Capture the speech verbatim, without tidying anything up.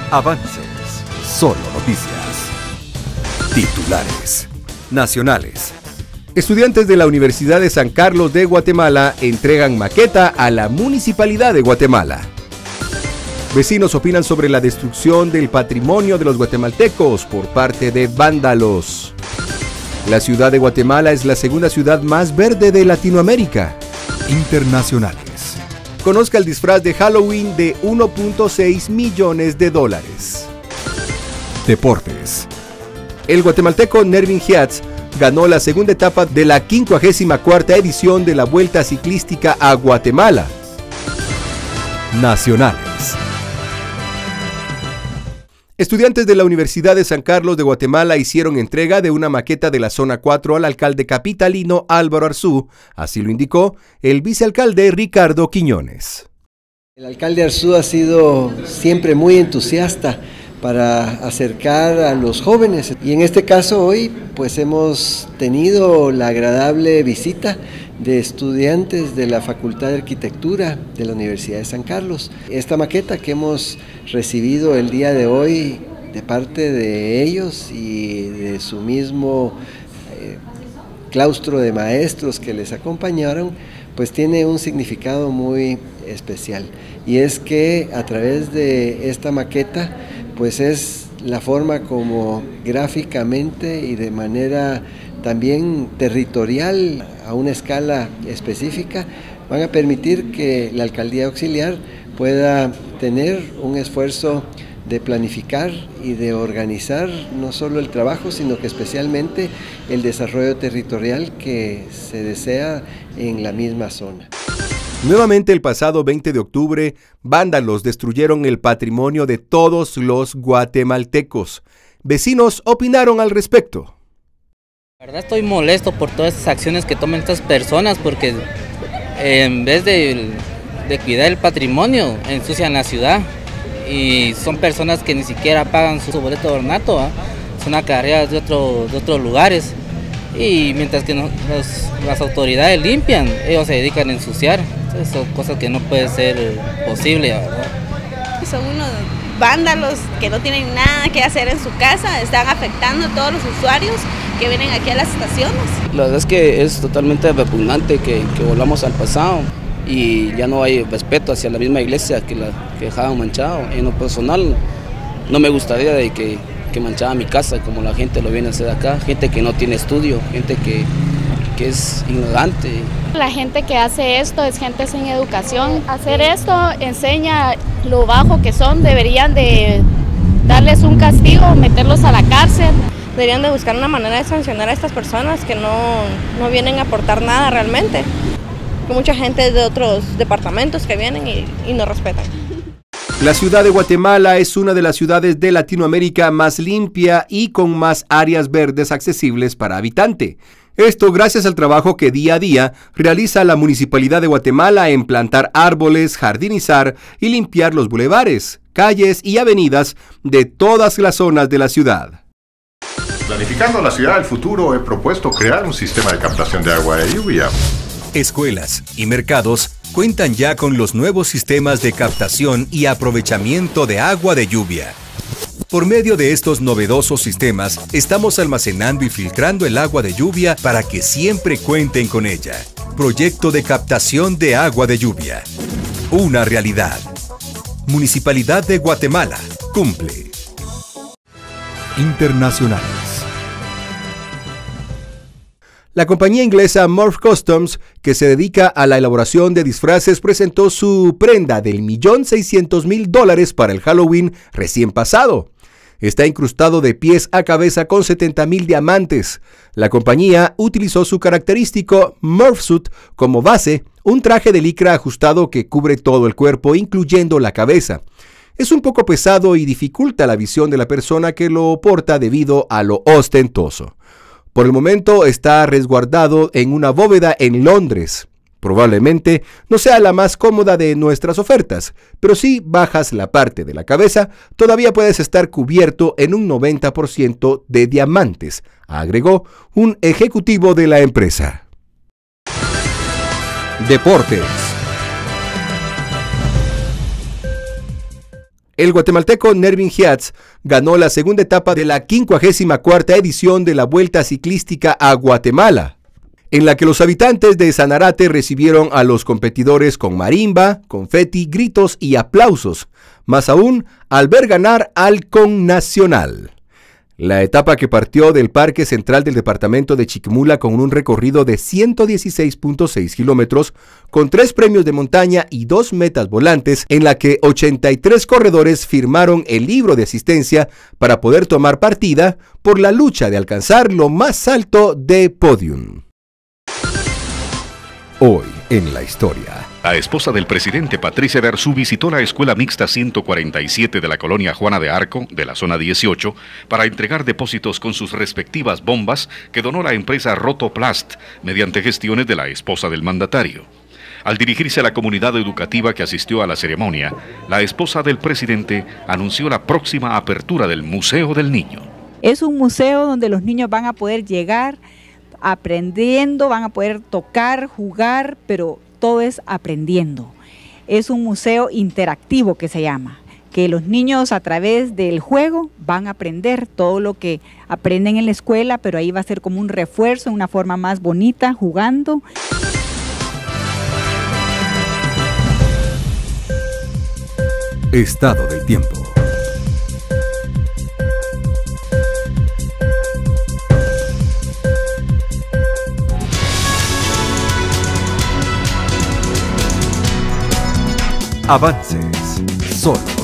Avances. Solo noticias. Titulares nacionales. Estudiantes de la Universidad de San Carlos de Guatemala entregan maqueta a la Municipalidad de Guatemala. Vecinos opinan sobre la destrucción del patrimonio de los guatemaltecos por parte de vándalos. La ciudad de Guatemala es la segunda ciudad más verde de Latinoamérica. Internacionales. Conozca el disfraz de Halloween de uno punto seis millones de dólares. Deportes. El guatemalteco Nervin Hiatz ganó la segunda etapa de la quincuagésima cuarta edición de la Vuelta Ciclística a Guatemala. Nacionales. Estudiantes de la Universidad de San Carlos de Guatemala hicieron entrega de una maqueta de la Zona cuatro al alcalde capitalino Álvaro Arzú, así lo indicó el vicealcalde Ricardo Quiñones. El alcalde Arzú ha sido siempre muy entusiasta para acercar a los jóvenes y en este caso hoy pues hemos tenido la agradable visita de estudiantes de la Facultad de Arquitectura de la Universidad de San Carlos. Esta maqueta que hemos recibido el día de hoy de parte de ellos y de su mismo eh, claustro de maestros que les acompañaron, pues tiene un significado muy especial y es que a través de esta maqueta pues es la forma como gráficamente y de manera también territorial a una escala específica van a permitir que la alcaldía auxiliar pueda tener un esfuerzo de planificar y de organizar no solo el trabajo, sino que especialmente el desarrollo territorial que se desea en la misma zona. Nuevamente el pasado veinte de octubre, vándalos destruyeron el patrimonio de todos los guatemaltecos. Vecinos opinaron al respecto. La verdad estoy molesto por todas estas acciones que toman estas personas porque eh, en vez de, de cuidar el patrimonio, ensucian la ciudad y son personas que ni siquiera pagan su boleto de ornato, ¿eh? Son acarreadas de, otro, de otros lugares y mientras que no, los, las autoridades limpian, ellos se dedican a ensuciar. Entonces, son cosas que no puede ser posible, ¿verdad? Son unos vándalos que no tienen nada que hacer en su casa, están afectando a todos los usuarios que vienen aquí a las estaciones. La verdad es que es totalmente repugnante que, que volvamos al pasado y ya no hay respeto hacia la misma iglesia que la que dejaban manchado. En lo personal no me gustaría de que, que manchara mi casa como la gente lo viene a hacer acá, gente que no tiene estudio, gente que, que es ignorante. La gente que hace esto es gente sin educación. Hacer esto enseña lo bajo que son, deberían de darles un castigo, meterlos a la cárcel. Deberían de buscar una manera de sancionar a estas personas que no, no vienen a aportar nada realmente. Hay mucha gente de otros departamentos que vienen y, y no respetan. La ciudad de Guatemala es una de las ciudades de Latinoamérica más limpia y con más áreas verdes accesibles para habitante. Esto gracias al trabajo que día a día realiza la Municipalidad de Guatemala en plantar árboles, jardinizar y limpiar los bulevares, calles y avenidas de todas las zonas de la ciudad. Planificando la ciudad del futuro, he propuesto crear un sistema de captación de agua de lluvia. Escuelas y mercados cuentan ya con los nuevos sistemas de captación y aprovechamiento de agua de lluvia. Por medio de estos novedosos sistemas, estamos almacenando y filtrando el agua de lluvia para que siempre cuenten con ella. Proyecto de captación de agua de lluvia. Una realidad. Municipalidad de Guatemala cumple. Internacionales. La compañía inglesa Morph Customs, que se dedica a la elaboración de disfraces, presentó su prenda del millón seiscientos mil dólares para el Halloween recién pasado. Está incrustado de pies a cabeza con setenta mil diamantes. La compañía utilizó su característico Morph Suit como base, un traje de licra ajustado que cubre todo el cuerpo, incluyendo la cabeza. Es un poco pesado y dificulta la visión de la persona que lo porta debido a lo ostentoso. Por el momento está resguardado en una bóveda en Londres. Probablemente no sea la más cómoda de nuestras ofertas, pero si bajas la parte de la cabeza, todavía puedes estar cubierto en un noventa por ciento de diamantes, agregó un ejecutivo de la empresa. Deportes. El guatemalteco Nervin Hiatz ganó la segunda etapa de la quincuagésima cuarta edición de la Vuelta Ciclística a Guatemala, en la que los habitantes de Sanarate recibieron a los competidores con marimba, confeti, gritos y aplausos, más aún al ver ganar al connacional. La etapa, que partió del Parque Central del departamento de Chiquimula con un recorrido de ciento dieciséis punto seis kilómetros, con tres premios de montaña y dos metas volantes, en la que ochenta y tres corredores firmaron el libro de asistencia para poder tomar partida por la lucha de alcanzar lo más alto de podium. Hoy en la historia. La esposa del presidente, Patricia Berzú, visitó la escuela mixta ciento cuarenta y siete de la colonia Juana de Arco, de la zona dieciocho, para entregar depósitos con sus respectivas bombas que donó la empresa Rotoplast, mediante gestiones de la esposa del mandatario. Al dirigirse a la comunidad educativa que asistió a la ceremonia, la esposa del presidente anunció la próxima apertura del Museo del Niño. Es un museo donde los niños van a poder llegar aprendiendo, van a poder tocar, jugar, pero todo es aprendiendo. Es un museo interactivo que se llama, que los niños a través del juego van a aprender todo lo que aprenden en la escuela, pero ahí va a ser como un refuerzo, una forma más bonita, jugando. Estado del tiempo. Avances, solo